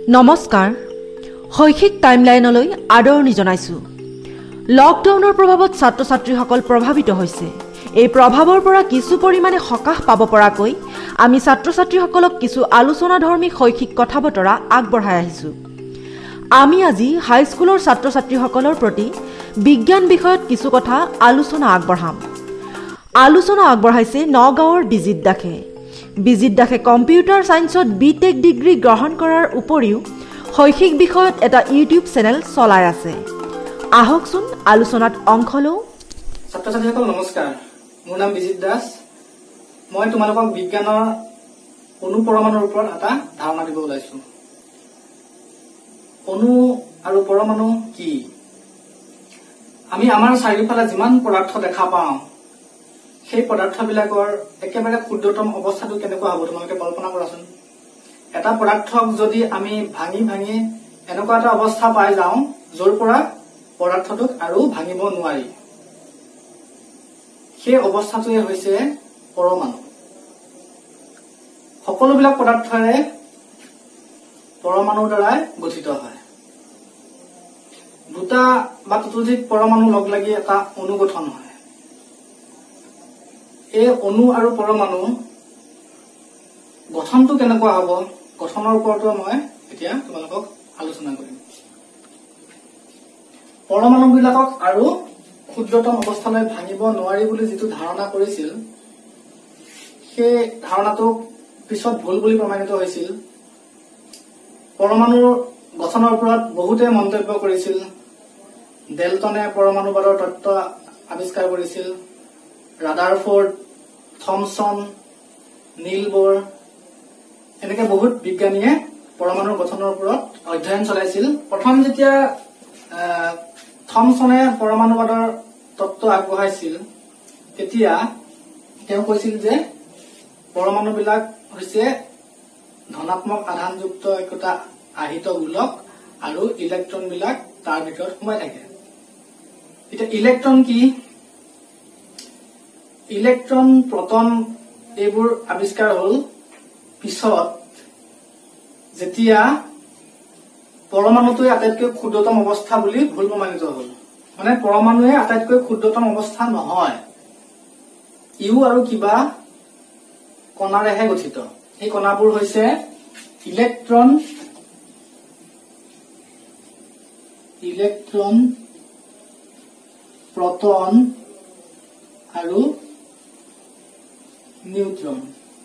নমস্কাৰ শৈক্ষিক টাইমলাইনলৈ আদৰণি জনাইছো। লকডাউনৰ প্ৰভাৱত ছাত্ৰ ছাত্ৰীসকল প্ৰভাৱিত হৈছে। এই প্ৰভাৱৰ পৰা কিছু পৰিমাণে সকাহ পাব পৰাকৈ আমি ছাত্ৰ ছাত্ৰীসকলক কিছু আলোচনাধৰ্মী শৈক্ষিক কথা বতৰা আগবঢ়াই আহিছো। আমি আজি হাইস্কুলৰ ছাত্ৰ ছাত্ৰীসকলৰ প্ৰতি বিজ্ঞান বিষয়ত কিছু কথা আলোচনা আগবঢ়াম। আলোচনা আগবঢ়াইছে নগাঁৱৰ বিজিত দাসে। বিজিত দাসে কম্পিউটাৰ সায়েন্সত বিটেক ডিগ্ৰী গ্ৰহণ কৰাৰ উপৰিও শৈক্ষিক বিষয়ত এটা ইউটিউব চেনেল চলাই আছে। আহকচোন আলোচনাত অংশ লওঁ। ছাত্ৰ ছাত্ৰীসকল নমস্কাৰ, মোৰ নাম বিজিত দাস। মই তোমালোকক বিজ্ঞানৰ অণু পৰমাণুৰ ওপৰত এটা ধাৰণা দিব ওলাইছো। অণু আৰু পৰমাণু কি? আমি আমাৰ চাৰিওফালে যিমান পদাৰ্থ দেখা পাওঁ সেই পদাৰ্থবিলাকৰ একেবাৰে ক্ষুদ্ৰতম অৱস্থাটো কেনেকুৱা হ'ব তোমালোকে কল্পনা কৰাচোন। এটা পদাৰ্থক যদি আমি ভাঙি ভাঙি এনেকুৱা এটা অৱস্থা পাই যাওঁ য'ৰ পৰা পদাৰ্থটোক আৰু ভাঙিব নোৱাৰি, সেই অৱস্থাটোৱে হৈছে পৰমাণু। সকলোবিলাক পদাৰ্থৰে পৰমাণুৰ দ্বাৰাই গঠিত হয়। দুটা বা ততোধিক পৰমাণু লগ লাগি এটা অণু গঠন হয়। এই অণু আৰু পৰমাণু গঠনটো কেনেকুৱা হ'ব, গঠনৰ ওপৰতো মই এতিয়া তোমালোকক আলোচনা কৰিম। পৰমাণুবিলাকক আৰু ক্ষুদ্ৰতম অৱস্থালৈ ভাঙিব নোৱাৰি বুলি যিটো ধাৰণা কৰিছিল, সেই ধাৰণাটো পিছত ভুল বুলি প্ৰমাণিত হৈছিল। পৰমাণুৰ গঠনৰ ওপৰত বহুতে মন্তব্য কৰিছিল। ডেলটনে পৰমাণুবাদৰ তত্ত্ব আৱিষ্কাৰ কৰিছিল। ৰাদাৰফৰ্ড, থমছন, নীল বৰ, এনেকে বহুত বিজ্ঞানীয়ে পৰমাণুৰ গঠনৰ ওপৰত অধ্যয়ন চলাইছিল। প্ৰথম যেতিয়া থমছনে পৰমাণুবাদৰ তত্ত্ব আগবঢ়াইছিল তেতিয়া তেওঁ কৈছিল যে পৰমাণুবিলাক হৈছে ধনাত্মক আধানযুক্ত একোটা আহিত গোলক আৰু ইলেক্ট্ৰনবিলাক তাৰ ভিতৰত সোমাই থাকে। এতিয়া ইলেক্ট্ৰন কি? ইলেক্ট্ৰন, প্ৰটন এইবোৰ আৱিষ্কাৰ হ'ল পিছত, যেতিয়া পৰমাণুটোৱে আটাইতকৈ ক্ষুদ্ৰতম অৱস্থা বুলি ভুল প্ৰমাণিত হ'ল। মানে পৰমাণুৱে আটাইতকৈ ক্ষুদ্ৰতম অৱস্থা নহয়, ইউ আৰু কিবা কণাৰেহে গঠিত। সেই কণাবোৰ হৈছে ইলেক্ট্ৰন, প্ৰটন আৰু নিউট্ৰন।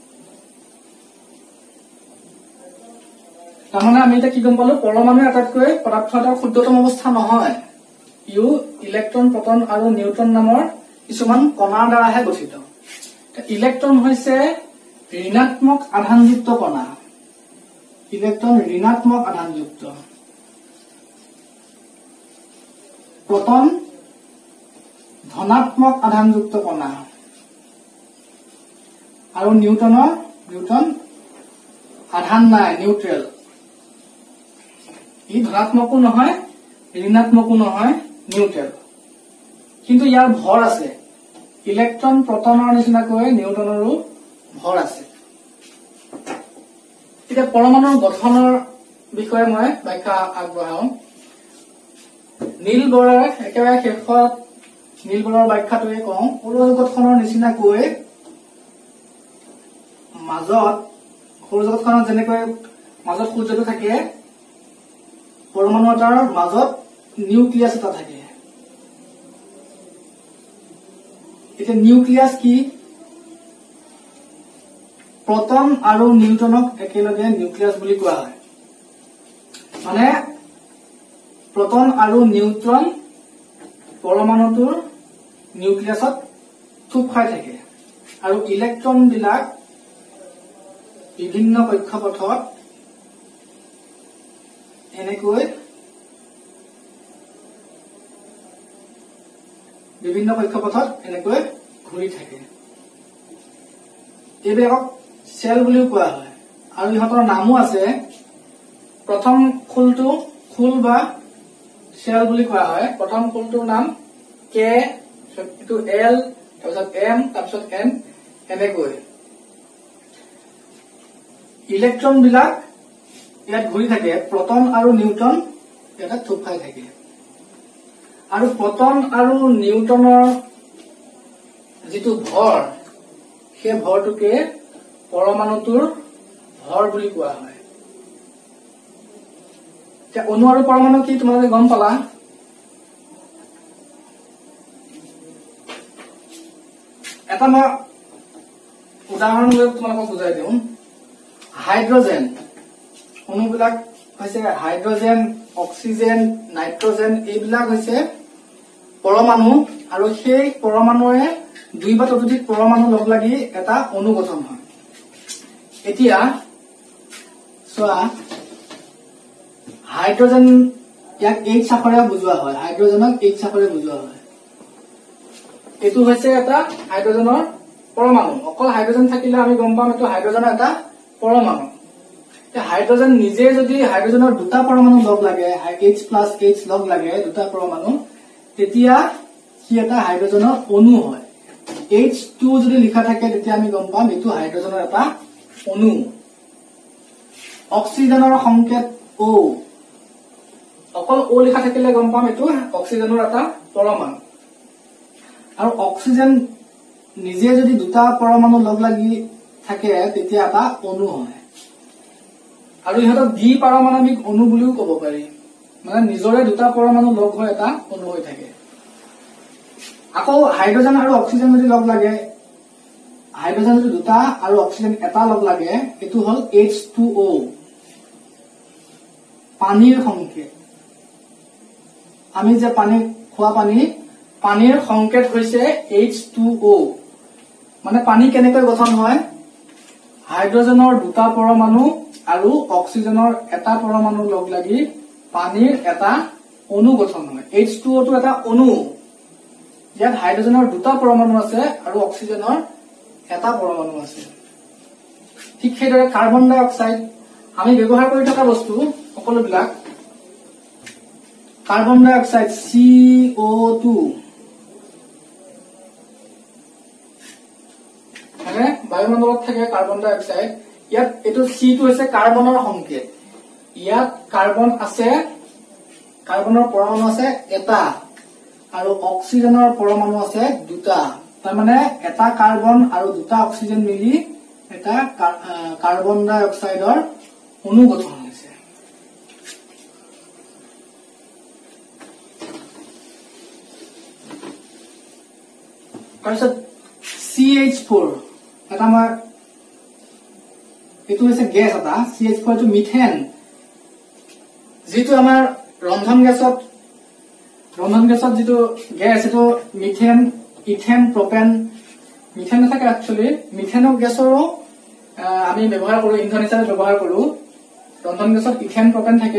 তাৰমানে আমি এতিয়া কি গম পালো, পৰমাণুৰ আটাইতকৈ পদাৰ্থ এটা ক্ষুদ্ৰতম অৱস্থা নহয়, ইউ, ইলেক্ট্ৰন, প্ৰটন আৰু নিউট্ৰন নামৰ কিছুমান কণাৰ দ্বাৰাহে গঠিত। ইলেক্ট্ৰন হৈছে ঋণাত্মক আধানযুক্ত কণা। ইলেক্ট্ৰন ঋণাত্মক আধানযুক্ত। প্ৰটন ধনাত্মক আধানযুক্ত কণা আৰু নিউট্ৰন আধান নাই, নিউট্ৰেল। ই ধনাত্মকো নহয়, ঋণাত্মকো নহয়, নিউট্ৰেল। কিন্তু ইয়াৰ ভৰ আছে। ইলেক্ট্ৰন, প্ৰটনৰ নিচিনাকৈ নিউট্ৰনৰো ভৰ আছে। এতিয়া পৰমাণুৰ গঠনৰ বিষয়ে মই ব্যাখ্যা আগবঢ়াও। নীল বৰৰ একেবাৰে শেষত নীল বৰৰ ব্যাখ্যাটোৱে কওঁ, সৌৰজগতখনৰ নিচিনাকৈ মাজত, সৌৰজগতখনত যেনেকৈ মাজত সূৰ্যটো থাকে, পৰমাণু এটাৰ মাজত নিউক্লিয়াছ এটা থাকে। এতিয়া নিউক্লিয়াছ কি? প্ৰটন আৰু নিউট্ৰনক একেলগে নিউক্লিয়াছ বুলি কোৱা হয়। মানে প্ৰটন আৰু নিউট্ৰন পৰমাণুটোৰ নিউক্লিয়াছত থুপ খাই থাকে আৰু ইলেক্ট্ৰন বিলাক বিভিন্ন কক্ষপথত এনেকৈ ঘূৰি থাকে। এইবিলাকক চেল বুলিও কোৱা হয় আৰু ইহঁতৰ নামো আছে। প্ৰথম খোলটো খোল বা চেল বুলি কোৱা হয়। প্ৰথম খোলটোৰ নাম কে, এইটো এল, তাৰপিছত এম, তাৰপিছত এন, এনেকৈ। ইলেক্ট্ৰন বিলাক ইয়াত ঘূৰি থাকে, প্ৰটন আৰু নিউট্ৰন ইয়াত থোপ খাই থাকে। আৰু প্ৰটন আৰু নিউট্ৰনৰ যিটো ভৰ, সেই ভৰটোকে পৰমাণুটোৰ ভৰ বুলি কোৱা হয়। এতিয়া অণু আৰু পৰমাণু কি তোমালোকে গম পালা? এটা মই উদাহৰণ লৈ তোমালোকক বুজাই দিওঁ। হাইড্ৰজেন অণুবিলাক হৈছে হাইড্ৰজেন, অক্সিজেন, নাইট্ৰজেন, এইবিলাক হৈছে পৰমাণু, আৰু সেই পৰমাণুৰে 2 বা ততোধিক পৰমাণু লগ লাগি এটা অণু গঠন হয়। এতিয়া চোৱা, হাইড্ৰজেন ইয়াক H আখৰে বুজোৱা হয়, হাইড্ৰজেনক H আখৰে বুজোৱা হয়। এইটো হৈছে এটা হাইড্ৰজেনৰ পৰমাণু। অকল হাইড্ৰজেন থাকিলে আমি গম পাম এইটো হাইড্ৰজেনৰ এটা পৰমাণু। হাইড্ৰজেন নিজে যদি হাইড্ৰজেনৰ 2টা পৰমাণু লগ লাগে, H+H লগ লাগে 2টা পৰমাণু, তেতিয়া সি এটা হাইড্ৰজেনৰ অণু হয়। H2 যদি লিখা থাকে তেতিয়া আমি গম পাম এইটো হাইড্ৰজেনৰ এটা অণু। অক্সিজেনৰ সংকেত O, অকল O লিখা থাকিলে গম পাম এইটো অক্সিজেনৰ এটা পৰমাণু। আৰু অক্সিজেন নিজে যদি 2টা পৰমাণু লগ লাগি থাকে তেতিয়া এটা অণু হয়। আৰু ইহঁতক দ্বিপাৰমাণৱিক অণু বুলিও ক'ব পাৰি, মানে নিজৰে 2টা পৰমাণু লগ হৈ এটা অণু হৈ থাকে। আকৌ হাইড্ৰজেন আৰু অক্সিজেন যদি লগ লাগে, হাইড্ৰজেন যদি 2টা আৰু অক্সিজেন এটা লগ লাগে, এইটো হল H2O, পানীৰ সংকেত। আমি যে পানী খোৱা পানীৰ সংকেত হৈছে H2O। মানে পানী কেনেকৈ গঠন হয়? হাইড্ৰজেনৰ 2টা পৰমাণু আৰু অক্সিজেনৰ এটা পৰমাণু লগ লাগি পানীৰ এটা অণু গঠন হয়। H2O টো এটা অণু, ইয়াত হাইড্ৰজেনৰ 2টা পৰমাণু আছে আৰু অক্সিজেনৰ এটা পৰমাণু আছে। ঠিক সেইদৰে কাৰ্বন ডাই অক্সাইড আমি ব্যৱহাৰ কৰি থকা বস্তু সকলোবিলাক। কাৰ্বন ডাই অক্সাইড CO2, বায়ুমণ্ডলত থাকে কাৰ্বন ডাই অক্সাইড। ইয়াত এইটো C টো হৈছে কাৰ্বনৰ সংকেত। ইয়াত কাৰ্বন আছে, কাৰ্বনৰ পৰমাণু আছে এটা, আৰু অক্সিজেনৰ পৰমাণু আছে 2টা। তাৰমানে এটা কাৰ্বন আৰু 2টা অক্সিজেন মিলি এটা কাৰ্বন ডাই অক্সাইডৰ অণু গঠন হৈছে। তাৰপিছত CH4 এটা আমাৰ, এইটো হৈছে গেছ এটা। CH4 টো মিথেন, যিটো আমাৰ ৰন্ধন গেছত যিটো গেছ, এইটো মিথেন, ইথেন, প্ৰপেন। মিথেন নাথাকে একচুৱেলি, মিথেনৰ গেছৰো আমি ব্যৱহাৰ কৰো, ইন্ধন হিচাপে ব্যৱহাৰ কৰো। ৰন্ধন গেছত ইথেন, প্ৰপেন থাকে।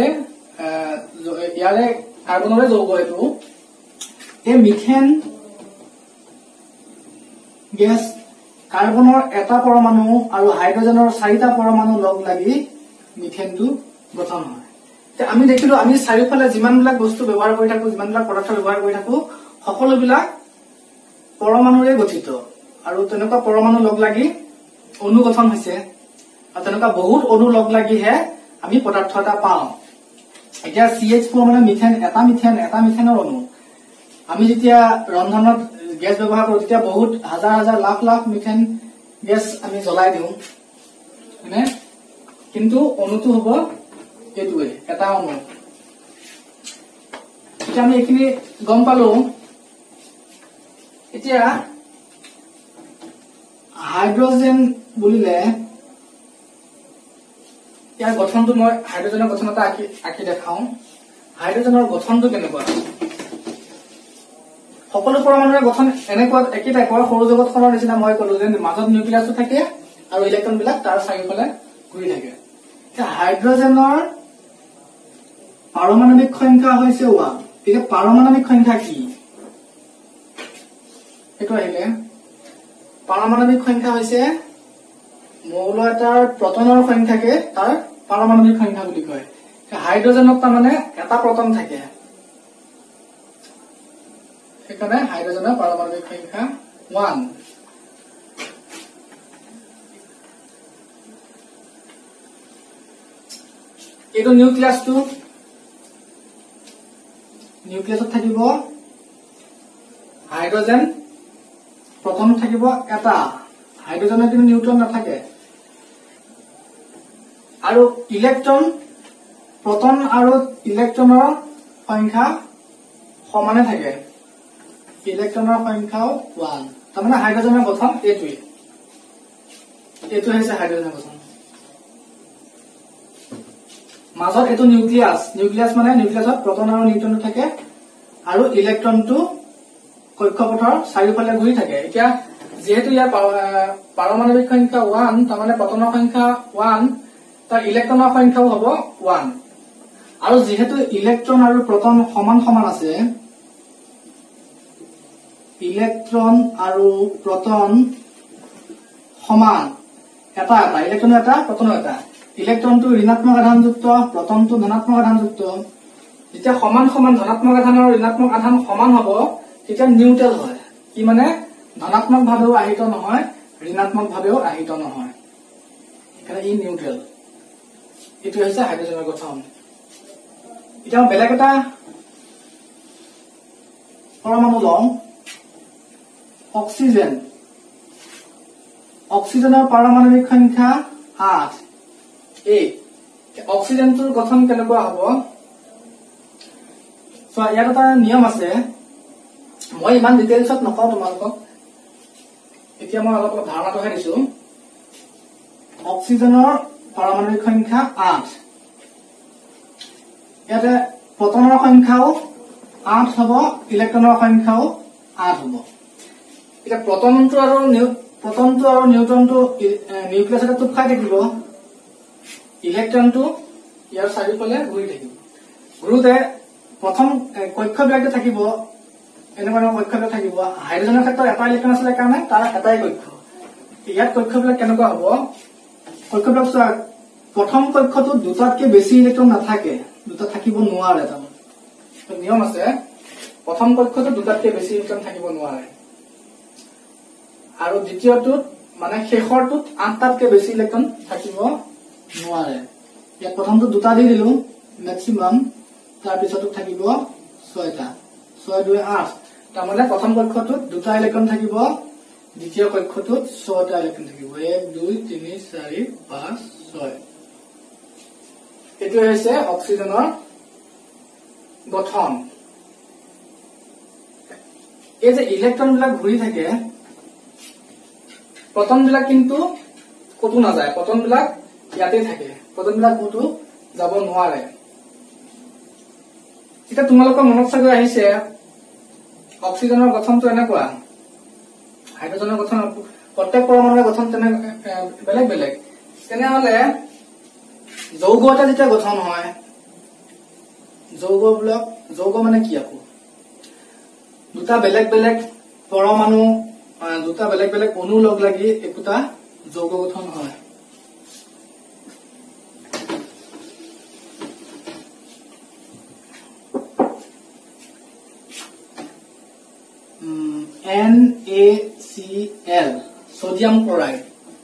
ইয়াৰে কাৰ্বনৰে যৌগ এইটো। এই মিথেন গেছ কাৰ্বনৰ এটা পৰমাণু আৰু হাইড্ৰজেনৰ 4টা পৰমাণু লগ লাগি মিথেনটো গঠন হয়। আমি দেখিলো আমি চাৰিওফালে যিমানবিলাক বস্তু ব্যৱহাৰ কৰি থাকো, যিমানবিলাক পদাৰ্থ ব্যৱহাৰ কৰি থাকো, সকলোবিলাক পৰমাণুৰে গঠিত। আৰু তেনেকুৱা পৰমাণু লগ লাগি অণু গঠন হৈছে, আৰু তেনেকুৱা বহুত অণু লগ লাগিহে আমি পদাৰ্থ এটা পাওঁ। এতিয়া CH4 মানে মিথেন, এটা মিথেনৰ অণু। আমি যেতিয়া ৰন্ধনত গেছ ব্যৱহাৰ কৰো তেতিয়া বহুত হাজাৰ হাজাৰ লাখ লাখ মিথেন গেছ আমি জ্বলাই দিওঁ, হয়নে? কিন্তু অণুটো হব এইটোৱে, এটা অণু। এতিয়া আমি এইখিনি গম পালো। এতিয়া হাইড্ৰজেন বুলিলে ইয়াৰ গঠনটো মই হাইড্ৰজেনৰ গঠন এটা আঁকি দেখাও। হাইড্ৰজেনৰ গঠনটো কেনেকুৱা? সকলো পৰমাণুৰ গঠন এনেকুৱা একে টাইপৰ, সৌৰ জগতখনৰ নিচিনা। মই কলো যে মাজত নিউক্লিয়াছটো থাকে আৰু ইলেক্ট্ৰন বিলাক তাৰ চাৰিওফালে ঘূৰি থাকে। হাইড্ৰজেনৰ পাৰমাণৱিক সংখ্যা হৈছে 1। এতিয়া পাৰমাণৱিক সংখ্যা কি? এইটো আহিলে পাৰমাণৱিক সংখ্যা হৈছে মৌল এটাৰ প্ৰটনৰ সংখ্যাকে তাৰ পাৰমাণৱিক সংখ্যা বুলি কয়। হাইড্ৰজেনত তাৰমানে এটা প্ৰটন থাকে, সেইকাৰণে হাইড্ৰজেনৰ পাৰমাণৱিক সংখ্যা 1। এইটো নিউক্লিয়াছটো নিউক্লিয়াছত থাকিব হাইড্ৰোজেন প্ৰথম থাকিব এটা হাইড্ৰোজেনৰ কিন্তু নিউট্ৰন নাথাকে আৰু ইলেক্ট্ৰন প্ৰোটন আৰু ইলেক্ট্ৰনৰ সংখ্যা সমানে থাকে ইলেক্ট্ৰনৰ সংখ্যাও 1 তাৰমানে হাইড্ৰোজেনৰ গঠন এইটো হৈছে হাইড্ৰোজেনৰ গঠন মাজত এইটো নিউক্লিয়াছ মানে নিউক্লিয়াছত প্ৰোটন আৰু নিউট্ৰন থাকে আৰু ইলেক্ট্ৰনটো কক্ষপথৰ চাৰিওফালে ঘূৰি থাকে এতিয়া যেহেতু ইয়াৰ পাৰমাণবিক সংখ্যা 1 তাৰমানে প্ৰোটনৰ সংখ্যা 1 তাৰ ইলেক্ট্ৰনৰ সংখ্যাও হ'ব 1 আৰু যেহেতু ইলেক্ট্ৰন আৰু প্ৰোটন সমান সমান আছে ইলেক্ট্ৰন আৰু প্ৰোটন সমান এটা ইলেক্ট্ৰন এটা প্ৰোটন এটা ইলেক্ট্ৰনটো ঋণাত্মক আধানযুক্ত প্ৰোটনটো ধনাত্মক আধানযুক্ত যেতিয়া সমান সমান ধনাত্মক আধান আৰু ঋণাত্মক আধান সমান হ'ব তেতিয়া নিউট্ৰেল হয় কি মানে ধনাত্মক ভাৱেও আহিত নহয় ঋণাত্মক ভাৱেও আহিত নহয় এখানে ই নিউট্ৰেল এটো হৈছে হাইড্ৰোজেনৰ গঠন এটা বেলেগ এটা পৰমাণু লওঁ অক্সিজেনৰ পাৰমাণবিক সংখ্যা 8 এই অক্সিজেনটোৰ গঠন কেনেকুৱা হ'ব সো ইয়াত এটা নিয়ম আছে মই ইমান ডিটেইলছত নকওঁ তোমালোকক এতিয়া মই অলপ ধাৰণাটোহে দিছো অক্সিজেনৰ পাৰমাণবিক সংখ্যা 8 ইয়াতে প্ৰোটনৰ সংখ্যাও 8 হ'ব ইলেক্ট্ৰনৰ সংখ্যাও 8 হ'ব এটা প্ৰোটনটো আৰু নিউট্ৰনটো নিউক্লিয়াছতে টুপ খাই থাকিব ইলেক্ট্ৰনটো ইয়াৰ চাৰিওফালে ঘূৰি থাকিব ঘূৰোতে প্ৰথম কক্ষবিলাকতে থাকিব এনেকুৱা কক্ষবিলাক থাকিব হাইড্ৰোজেনৰ ক্ষেত্ৰত এটা ইলেক্ট্ৰন আছে কাৰণে তাৰ এটাই কক্ষ ইয়াত কক্ষবিলাক কেনেকুৱা হ'ব কক্ষবিলাক প্ৰথম কক্ষটোত দুটাতকৈ বেছি ইলেক্ট্ৰন নাথাকে দুটা থাকিব নোৱাৰে তাৰমানে নিয়ম আছে প্ৰথম কক্ষটোত দুটাতকৈ বেছি ইলেক্ট্ৰন থাকিব নোৱাৰে আৰু দ্বিতীয়টোত মানে শেষৰটোত 8টাতকৈ বেছি ইলেক্ট্ৰন থাকিব নোৱাৰে ইয়াত প্ৰথমটো দুটা দি দিলো মেক্সিমাম তাৰ পিছতো থাকিব 6টা 6 2 8 তাৰমানে প্ৰথম কক্ষটোত দুটা ইলেক্ট্ৰন থাকিব দ্বিতীয় কক্ষটোত 6টা ইলেক্ট্ৰন থাকিব 1 2 3 4 5 6 এটো হৈছে অক্সিজেনৰ গঠন এই যে ইলেক্ট্ৰন বিলাক ঘূৰি থাকে প্ৰোটন বিলাক কিন্তু কতো নাযায় প্ৰোটন বিলাক ইয়াতে থাকে প্ৰোটন বিলাক কতো যাব নোৱাৰে এটা তোমালোকৰ মনত চাগৈ আহিছে অক্সিজেনৰ গঠনটো এনেকুৱা হাইড্ৰোজেনৰ গঠন প্ৰত্যেক পৰমাণুৰ গঠন তেনে বেলেগ বেলেগ তেনেহলে যৌগ এটা যেতিয়া গঠন হয় যৌগ মানে কি আকৌ দুটা বেলেগ বেলেগ পৰমাণু দুটা বেলেগ বেলেগ অণু লগ লাগি একোটা যৌগ গঠন হয় NaCl সোডিয়াম ক্লোরাইড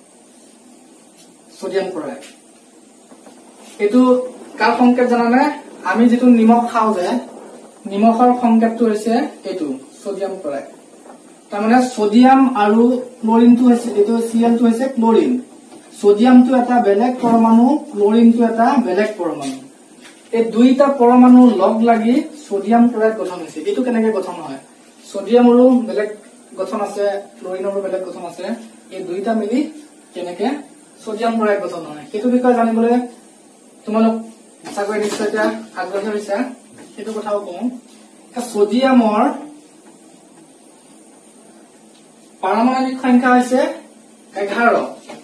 এটো কার সংকেত জানানে আমি যেটো নিমখ খাও যে নিমখৰ সংকেতটো হৈছে এটো সোডিয়াম ক্লোরাইড তাৰ মানে সোডিয়াম আৰু ক্লোৰিনটো হৈছে এটো Cl টো হৈছে ক্লোৰিন সোডিয়ামটো এটা বেলেগ পৰমাণু ক্লোৰিনটো এটা বেলেগ পৰমাণু এই দুইটা পৰমাণু লগ লাগি সোডিয়াম ক্লোৰাইড গঠন হৈছে এটো কেনেকৈ গঠন হয় সোডিয়ামৰো বেলেগ গঠন আছে ক্লোৰিনৰো বেলেগ গঠন আছে এই দুইটা মিলি কেনেকৈ সোডিয়াম ক্লোৰাইড গঠন হয় সেইটো বিষয় জানিবলৈ তোমালোক চাগৈ নিশ্চয় আগ্ৰহী হৈছে সেইটো কথাও কওঁ সোডিয়ামৰ পাৰমাণবিক সংখ্যা হৈছে 11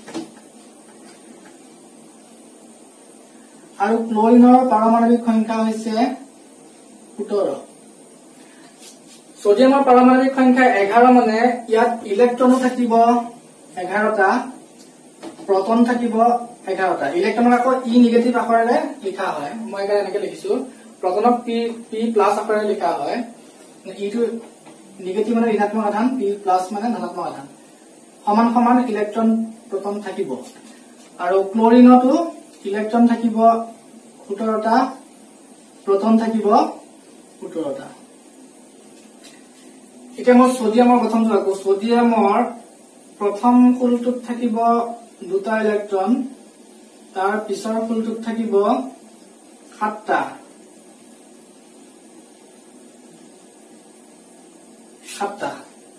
আৰু ক্লোৰিনৰ পাৰমাণবিক সংখ্যা হৈছে 17 সোডিয়ামৰ পাৰমাণবিক সংখ্যা 11 মানে ইয়াত ইলেক্ট্ৰনো থাকিব 11টা প্ৰোটন থাকিব 11টা ইলেক্ট্ৰনক আকৌ ই নিগেটিভ আখৰেৰে লিখা হয় মই এটা এনেকৈ লিখিছো প্ৰোটনক পি প্লাস আখৰেৰে লিখা হয় ইটো নিগেটিভ মানে ঋণাত্মক আধান পি প্লাস মানে ধনাত্মক আধান সমান সমান ইলেক্ট্ৰন প্ৰোটন থাকিব আৰু ক্লোৰিনতো ইলেক্ট্ৰন থাকিব 17টা প্ৰোটন থাকিব 17টা এতিয়া মই সোডিয়ামৰ গঠনটো আকো সোডিয়ামৰ প্ৰথম কুলটোত থাকিব 2টা ইলেক্ট্ৰন তাৰ পিছৰ কুলটোত থাকিব 7টা 8টা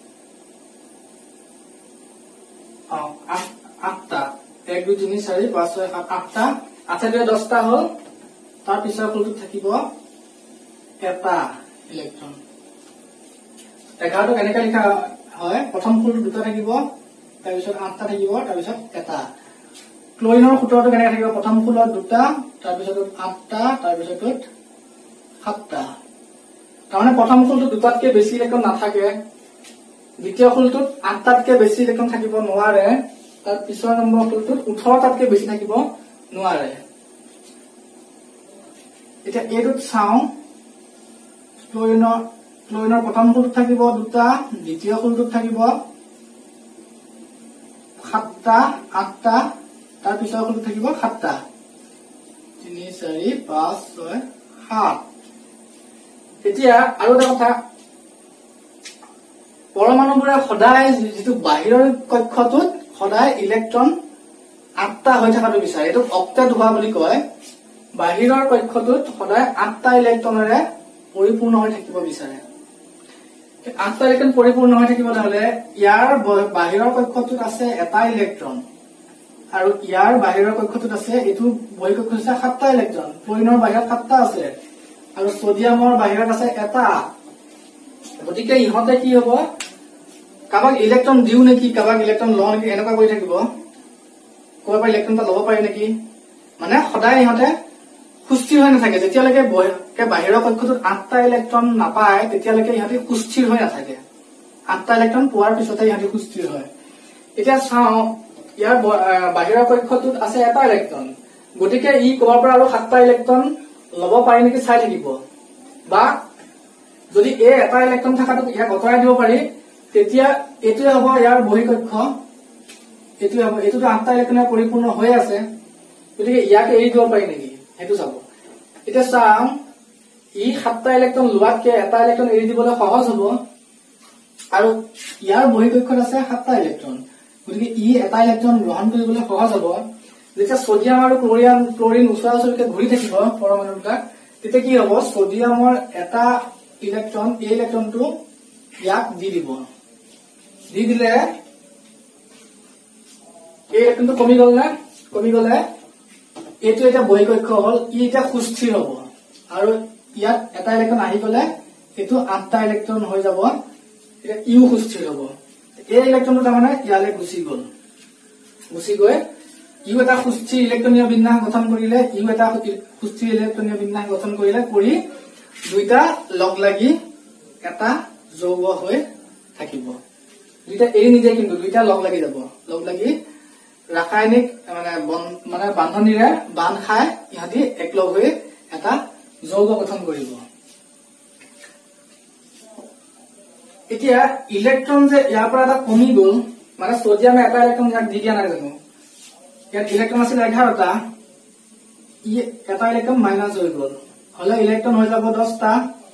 1 2 3 4 5 6 7 8টা 8 2 10টা হল তাৰ পিছৰ কুলটোত থাকিব এটা ইলেক্ট্ৰন 11টো কেনেকৈ লিখা হয় প্ৰথম কুলটো 2টা থাকিব তাৰ পিছত 8টা থাকিব তাৰ পিছত এটা ক্লোৰিনৰ 17টো কেনেকৈ থাকিব প্ৰথম কুলত 2টা তাৰ পিছত 8টা তাৰ পিছত 7টা তাৰমানে প্ৰথম কুলটো 2টাতকৈ বেছি ইলেক্ট্ৰন নাথাকে দ্বিতীয় কুলটোত 8টাতকৈ বেছি ইলেক্ট্ৰন থাকিব নোৱাৰে তাৰ পিছৰ নম্বৰ কুলটোত 18টাতকৈ বেছি থাকিব নোৱাৰে এতিয়া এইটোত চাওঁ ক্লোৰিনৰ প্ৰথম কুলটোত থাকিব 2টা দ্বিতীয় কুলটোত থাকিব 7টা 8টা তাৰ পিছৰ কুলটোত থাকিব 7টা 3 4 5 6 7 এতিয়া আৰু এটা কথা পৰমাণুবোৰে সদায় যেটো বাহিৰৰ কক্ষটোত সদায় ইলেক্ট্ৰন 8টা হৈ থকাটো বিচাৰে এটো অক্টেট হোৱা বুলি কয় বাহিৰৰ কক্ষটোত সদায় 8টা ইলেক্ট্ৰনেৰে পৰিপূৰ্ণ হৈ থাকিব বিচাৰে 8টা ইলেক্ট্ৰন পৰিপূৰ্ণ হৈ থাকিবলৈ হলে ইয়াৰ বাহিৰৰ কক্ষটোত আছে এটা ইলেক্ট্ৰন আৰু ইয়াৰ বাহিৰৰ কক্ষটোত আছে এটো বহিঃকক্ষত আছে 7টা ইলেক্ট্ৰন ক্লোৰিনৰ বাহিৰত 7টা আছে আৰু সোডিয়ামৰ বাহিৰত আছে এটা গতিকে ইহতে কি হ'ব কাবাক ইলেক্ট্ৰন দিউ নেকি কাবাক ইলেক্ট্ৰন লও নেকি এনেকুৱা কৰি থাকিব কোৱা পাই ইলেক্ট্ৰনটা ল'ব পাৰি নেকি মানে সদায় ইহতে সুস্থিৰ হৈ নাথাকে যেতিয়ালৈকে বাহিৰৰ কক্ষটোত 8টা ইলেক্ট্ৰন নাপায় তেতিয়ালৈকে ইহতে সুস্থিৰ হৈ নাথাকে 8টা ইলেক্ট্ৰন পোৱাৰ পিছতে ইহতে সুস্থিৰ হয় এতিয়া চাও ইয়াৰ বাহিৰৰ কক্ষটোত আছে এটা ইলেক্ট্ৰন গতিকে ই কোৱাৰ পৰা আৰু 7টা ইলেক্ট্ৰন ল'ব পাৰি নেকি চাই থাকিব বা যদি এটা ইলেক্ট্ৰন থাকাটো ইয়াক অতৰাই দিব পাৰি তেতিয়া এটোৱে হ'ব ইয়াৰ বহিঃকক্ষ এটোৱে হ'ব এটোটো 8টা ইলেক্ট্ৰনে পৰিপূৰ্ণ হৈ আছে গতিকে ইয়াক এৰি দিব পাৰি নেকি হেতু চাব এতিয়া চাম ই 7টা ইলেক্ট্ৰন লোৱাতকে এটা ইলেক্ট্ৰন এৰি দিবলৈ সহজ হ'ব আৰু ইয়াৰ বহিঃকক্ষত আছে 7টা ইলেক্ট্ৰন গতিকে ই এটা ইলেক্ট্ৰন গ্ৰহণ কৰিবলৈ সহজ হ'ব যেতিয়া সোডিয়াম আৰু ক্লোৰিন ওচৰা-ওচৰিকে ঘূৰি থাকিব পৰমাণুবিলাক তেতিয়া কি হ'ব সোডিয়ামৰ এটা ইলেক্ট্ৰন এই ইলেক্ট্ৰনটো ইয়াক দি দিব দি দিলে এই ইলেক্ট্ৰনটো কমি গ'লে এইটো এটা বহিঃকক্ষ হল ই এটা সুস্থিৰ হ'ব আৰু ইয়াত এটা ইলেক্ট্ৰন আহি গ'লে এটো 8টা ইলেক্ট্ৰন হৈ যাব এটা ইউ সুস্থিৰ হ'ব এই ইলেক্ট্ৰনটো তাৰমানে ইয়ালে গুচি গৈ ইউ এটা সুস্থিৰ ইলেক্ট্ৰনীয় বিন্যাস গঠন কৰিলে ইউ এটা সুস্থিৰ ইলেক্ট্ৰনীয় বিন্যাস গঠন কৰিলে কৰি দুইটা লগ লাগি এটা যৌগ হৈ থাকিব দুইটা এৰি নিদিয়ে কিন্তু দুইটা লগ লাগি যাব লগ লাগি ৰাসায়নিক মানে বান্ধনীৰে বান্ধ খাই ইহতি একলগ হৈ এটা যৌগ গঠন কৰিব এতিয়া ইলেক্ট্ৰন যে ইয়াৰ পৰা এটা কমি গ'ল মানে সোডিয়ামে এটা ইলেক্ট্ৰন ইয়াক দি দিয়া নাই জানো ইয়াত ইলেক্ট্ৰন আছিল 11টা ই এটা ইলেক্ট্ৰন মাইনাস হৈ গ'ল হলে ইলেক্ট্ৰন হৈ যাব 10টা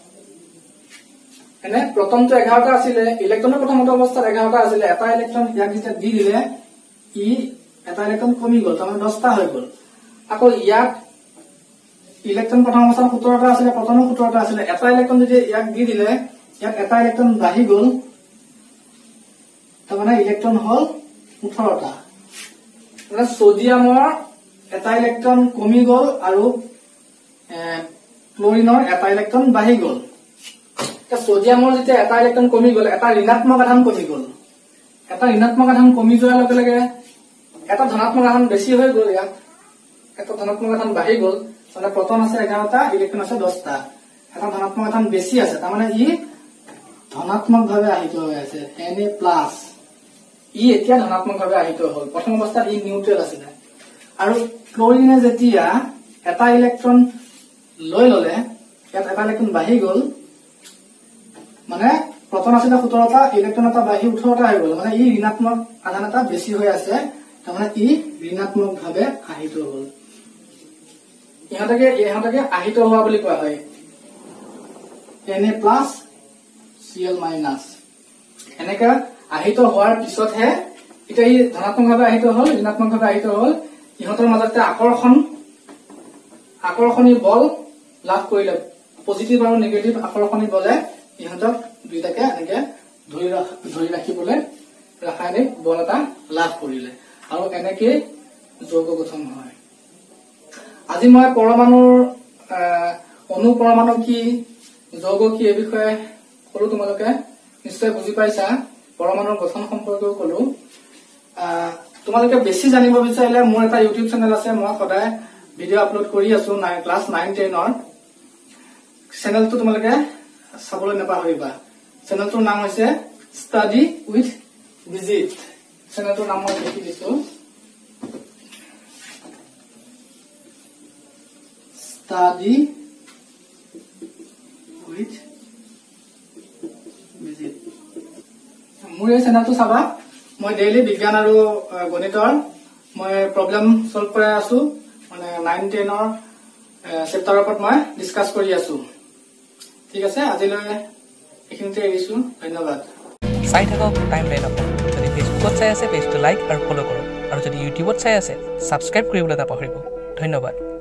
এনে প্ৰথমটো 11টা আছিল ইলেক্ট্ৰনৰ প্ৰথমটো অৱস্থাত 11টা আছিল এটা ইলেক্ট্ৰন ইয়াক যেতিয়া দি দিলে ই এটা ইলেক্ট্ৰন কমি গ'ল তাৰমানে 10টা হৈ গ'ল আকৌ ইয়াক ইলেক্ট্ৰন প্ৰথম অৱস্থাত 17টা আছিল প্ৰথমো 17টা আছিল এটা ইলেক্ট্ৰন যদি ইয়াক দি দিলে ইয়াক এটা ইলেক্ট্ৰন বাঢ়ি গ'ল তাৰমানে ইলেক্ট্ৰন হল 18টা মানে সোডিয়ামৰ এটা ইলেক্ট্ৰন কমি গ'ল আৰু ক্লোৰিনৰ এটা ইলেক্ট্ৰন বাঢ়ি গ'ল সোডিয়ামৰ যেতিয়া এটা ইলেক্ট্ৰন কমি গ'ল এটা ঋণাত্মক আধান কমি গ'ল এটা ঋণাত্মক আধান কমি যোৱাৰ লগে লগে এটা ধনাত্মক আধান বেছি হৈ গ'ল ইয়াত এটা ধনাত্মক আধান বাঢ়ি গ'ল মানে প্ৰটন আছে 11টা ইলেক্ট্ৰন আছে 10টা এটা ধনাত্মক আধান বেছি আছে তাৰমানে ই ধনাত্মকভাৱে আহিত হৈ আছে Na+ ই এতিয়া ধনাত্মকভাৱে আহিত হ'ল প্ৰথম অৱস্থাত ই নিউট্ৰেল আছিল আৰু ক্লোৰিনে যেতিয়া এটা ইলেক্ট্ৰন লৈ ললে ইয়াত এটা ইলেক্ট্ৰন বাঢ়ি গ'ল মানে প্ৰটন আছিল 17টা ইলেক্ট্ৰন এটা বাঢ়ি 18টা হৈ গ'ল মানে ই ঋণাত্মক আধান এটা বেছি হৈ আছে তাৰমানে ই ঋণাত্মকভাৱে আহিত হ'ল ইহঁতকে আহিত হোৱা বুলি কোৱা হয় Na প্লাছ Cl মাইনাছ এনেকা আহিত হোৱাৰ পিছতহে এতিয়া ই ধনাত্মকভাৱে আহিত হল ঋণাত্মকভাৱে আহিত হল ইহঁতৰ মাজতে আকৰ্ষণী বল লাভ কৰিলে পজিটিভ আৰু নেগেটিভ আকৰ্ষণী বলে ইহঁতক দুইটাকে এনেকে ধৰি ৰাখিবলৈ ৰাসায়নিক বল এটা লাভ কৰিলে আৰু এনেকে যৌগ গঠন হয় আজি মই পৰমাণুৰ অণু পৰমাণু কি যৌগ কি এই বিষয়ে কলো তোমালোকে নিশ্চয় বুজি পাইছা পৰমাণুৰ গঠন সম্পৰ্কেও কলো তোমালোকে বেছি জানিব বিচাৰিলে মোৰ এটা ইউটিউব চেনেল আছে মই সদায় ভিডিঅ' আপলোড কৰি আছো ক্লাছ 9-10 চেনেলটো তোমালোকে চাবলৈ নাপাহৰিবা চেনেলটোৰ নাম হৈছে ষ্টাডি উইথ বিজিত চেনেলটোৰ নাম মই লিখি দিছো ষ্টাডি উইথ বিজিত মোৰ এই চেনেলটো চাবা মই ডেইলি বিজ্ঞান আৰু গণিতৰ মই প্ৰব্লেম সলভ কৰাই আছো মানে 9-10 চেপ্টাৰৰ ওপৰত মই ডিসকাস কৰি আছো ঠিক আছে আজিলৈ এইখিনিতে এৰিছো ধন্যবাদ চাই থাকক টাইমলাইন আপত যদি ফেসবুকত চাই আছে পেজটো লাইক আৰু ফলো কৰক আৰু যদি ইউটিউবত চাই আছে সাবস্ক্ৰাইব কৰিবলৈ নাপাহৰিব ধন্যবাদ